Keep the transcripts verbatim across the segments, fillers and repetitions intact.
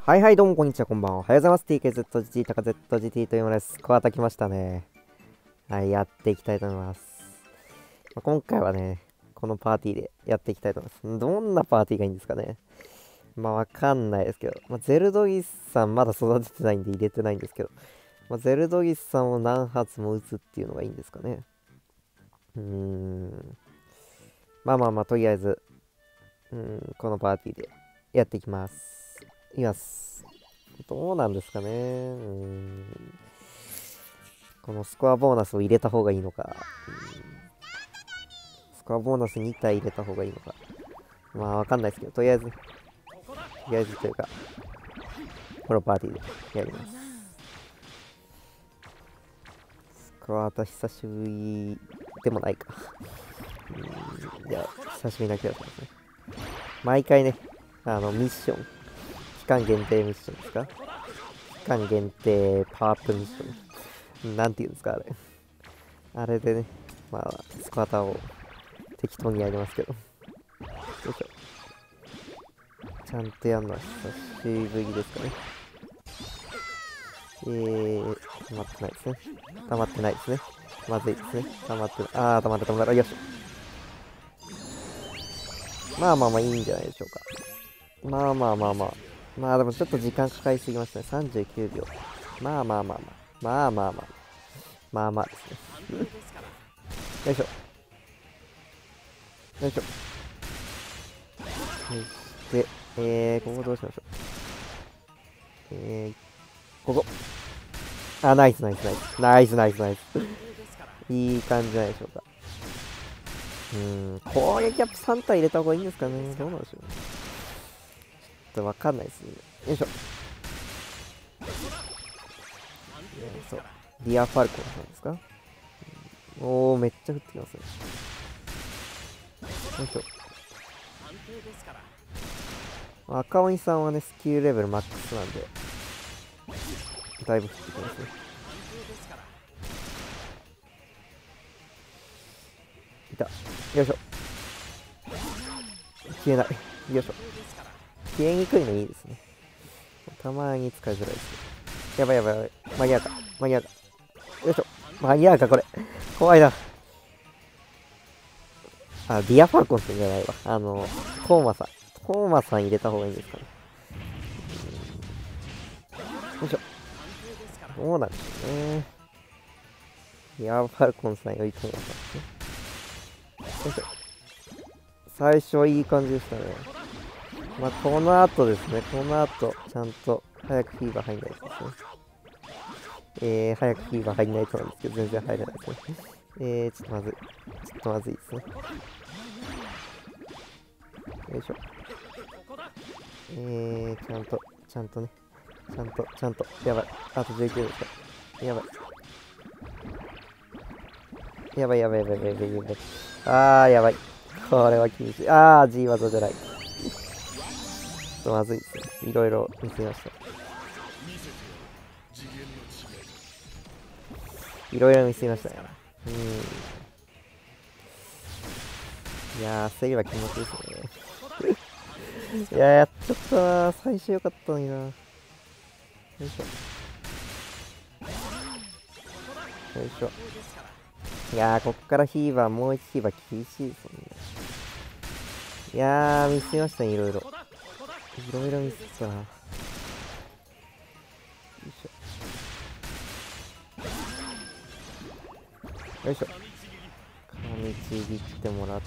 はいはい、どうもこんにちは、こんばんは。おはようございます。ティーケーゼットジーティー タカ ゼットジーティー というものです。こう叩きましたね。はい、やっていきたいと思います。まあ、今回はね、このパーティーでやっていきたいと思います。どんなパーティーがいいんですかね。まあ、わかんないですけど、まあ、ゼルドギスさんまだ育ててないんで入れてないんですけど、まあ、ゼルドギスさんを何発も撃つっていうのがいいんですかね。うーん。まあまあまあ、とりあえず、うーん、このパーティーでやっていきます。いきます。どうなんですかね。うーん。このスコアボーナスを入れた方がいいのか、うん、スコアボーナスに体入れた方がいいのか。まあわかんないですけど、とりあえず、とりあえずというか、このパーティーでやります。スコアと久しぶりでもないか。うん、じゃあ、久しぶりな気がしますね。毎回ね、あの、ミッション、期間限定ミッションですか？期間限定パワーアップミッション。なんていうんですか、あれ。あれでね、まあ、スコアタを適当にやりますけど。よいしょ。ちゃんとやるのは久しぶりですかね。えー、溜まってないですね。溜まってないですね。まずいですね。溜まってない。あー、溜まった溜まった。よし。まあまあまあいいんじゃないでしょうか。まあまあまあまあ。まあでもちょっと時間かかりすぎましたね。さんじゅうきゅうびょう。まあまあまあまあ。まあまあまあ。まあまあですね。よいしょ。よいしょ。そして、えー、ここどうしましょう。えー、ここ。あ、ナイスナイスナイス。ナイスナイスナイス。いい感じじゃないでしょうか。うーん、攻撃アップさん体入れた方がいいんですかね。どうなんでしょう。ちょっとわかんないですね。よいしょ。そう。ディアファルコンさんですか？おー、めっちゃ降ってきますね。よいしょ。赤鬼さんはね、スキルレベルマックスなんで、だいぶ降ってきますね。いた。よいしょ。消えない。よいしょ。消えにくいのいいですね。たまに使いづらいです。やばいやばいやばい。間に合うか。間に合うか。よいしょ。間に合うか、これ。怖いな。あ、ディアファルコンってんじゃないわ。あの、トーマさん。トーマさん入れた方がいいんですかね。よいしょ。どうなんでしょうね。ディアファルコンさんよりトーマさんですね。よいしょ。最初はいい感じでしたね。まあ、この後ですね。この後、ちゃんと早くフィーバー入んないとですね。えー、早くフィーバー入んないとなんですけど、全然入れないですね。えー、ちょっとまずい。ちょっとまずいですね。よいしょ。えー、ちゃんと、ちゃんとね。ちゃんと、ちゃんと。やばい。あとじゅうきゅうですか。やばい。やばいやばいやばいやばいやばいやばい。あー、やばい。これは厳しい。あー、G 技じゃない。ちょっとまずいですね。いろいろ見せました。いろいろ見せましたね。うん。いやー、焦りは気持ちいいですね。いやー、やっちゃったな。最初良かったのにな。よいしょ。よいしょ。いやー、こっからヒーバー、もう一ヒーバー厳しいですもんね。いやー、ミスりましたね、いろいろ。いろいろミスったな。よいしょ。よいしょ。噛みちぎってもらって。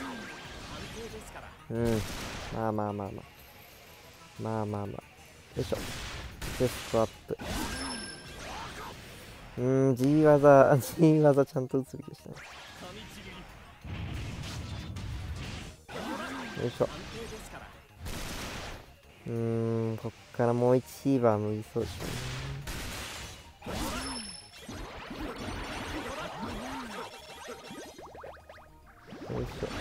うん。まあまあまあまあ。まあまあまあ。よいしょ。で、ストアップ。うーん、G 技、G 技ちゃんと打つべきでしたね。よいしょ。うーん、こっからもう一ヒーバー無理そうですね。よいしょ。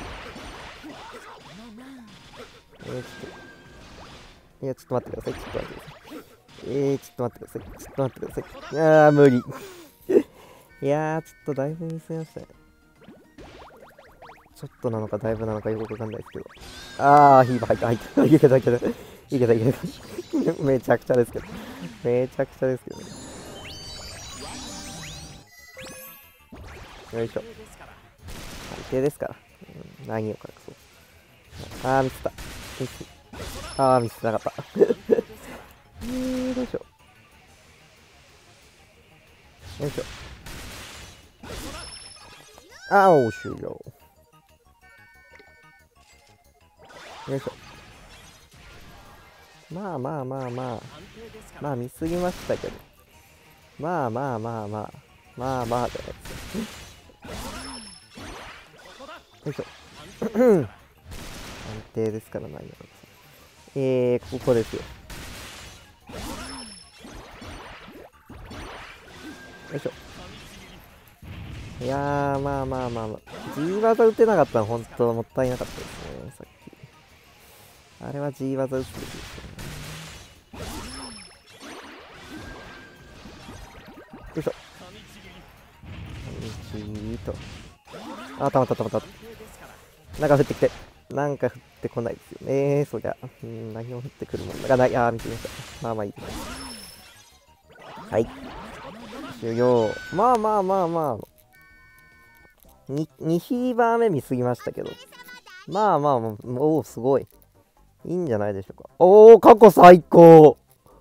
えー、ちょっと。いや、ちょっと待ってください。ちょっと待ってください。えー、ちょっと待ってください。ちょっと待ってください。あー、無理。いやー、ちょっとだいぶミスりましたね。ちょっとなのかだいぶなのかよくわかんないですけど。あー、ヒーバー入った、入った。いけた、いけた。 いけたいけた。めちゃくちゃですけど。めちゃくちゃですけどね。よいしょ。最低ですから。うん、何を隠そう。あー、ミスった。ミス。あー、ミスなかった。えー、どうしよう。よいしょ。あー、おー、終了。よいしょ。まあまあまあまあ。まあ見すぎましたけど。まあまあまあまあ。まあまあじゃないですよ。よいしょ。安定ですからないよ。えー、ここですよ。よいしょ。いやー、まあまあまあまあ。G 技打てなかったら本当もったいなかったですね、さっき。あれは G 技打つべきですよね。よいしょ。紙と。あ、たまったたまった。なんか降ってきて。なんか降ってこないですよね。そりゃ。うん、何も降ってくるもんがない。あー、見てみました。まあまあいいです。はい。終了。まあまあまあまあ。に、にヒーバー目見すぎましたけど。まあまあ、おお、すごい。いいんじゃないでしょうか。おお、過去最高。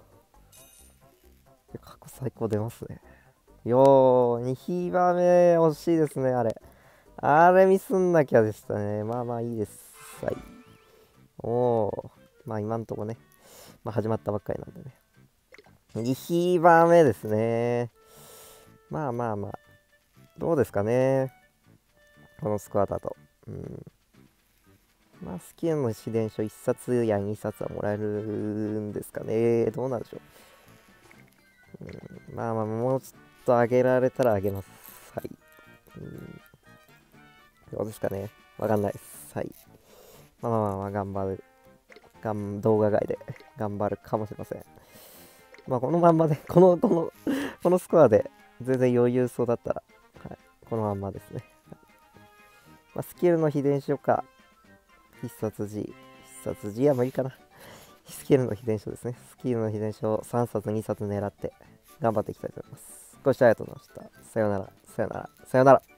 過去最高出ますね。よー、にヒーバー目惜しいですね、あれ。あれミスんなきゃでしたね。まあまあいいです。はい。おー。まあ今んとこね。まあ始まったばっかりなんでね。にヒーバー目ですね。まあまあまあ。どうですかね。このスコアだと。うん。まあスキルの秘伝書いっさつやにさつはもらえるんですかね。どうなんでしょう。うん、まあまあもうちょっと上げられたら上げます。はい。うん、どうですかね。わかんないです。はい。まあまあまあまあ頑張る。がん動画外で頑張るかもしれません。まあこのまんまで、この、この、このスコアで全然余裕そうだったら、はい、このまんまですね。はい、まあ、スキルの秘伝書か、必殺 G。必殺 G は無理かな。スキルの秘伝書ですね。スキルの秘伝書をさんさつにさつ狙って頑張っていきたいと思います。ご視聴ありがとうございました。さようなら、さようなら、さようなら。